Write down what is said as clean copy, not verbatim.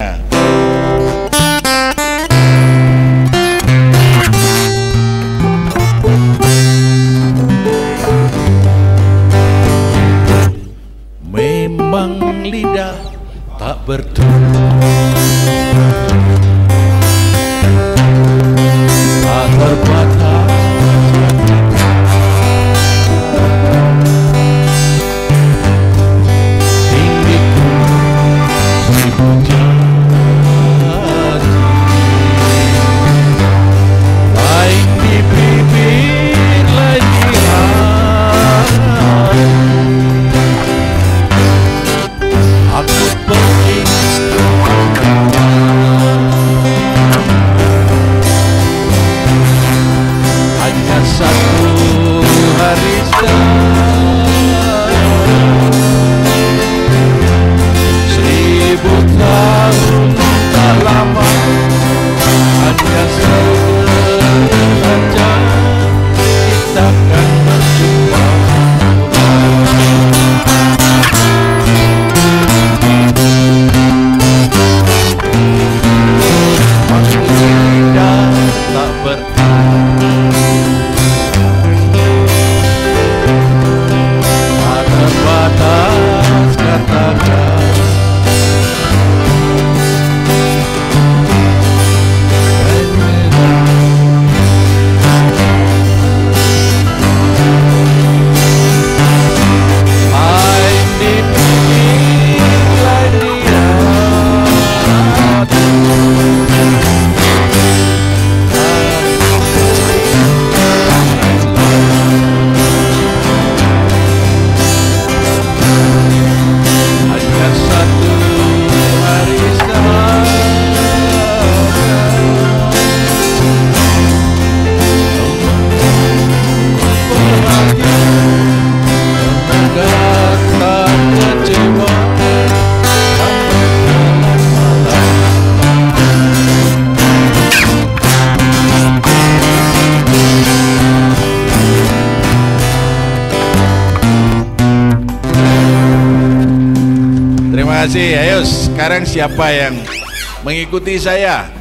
Memang lidah tak bertutur, tak terbatas tinggiku seribu janji, lain di bibir lain di hati. Aku pergi hanya satu hari saja, 1000 tahun tak lama, hanya saja kita akan berjumpa. Tak terbatas katakan Terima kasih. Ayo sekarang siapa yang mengikuti saya?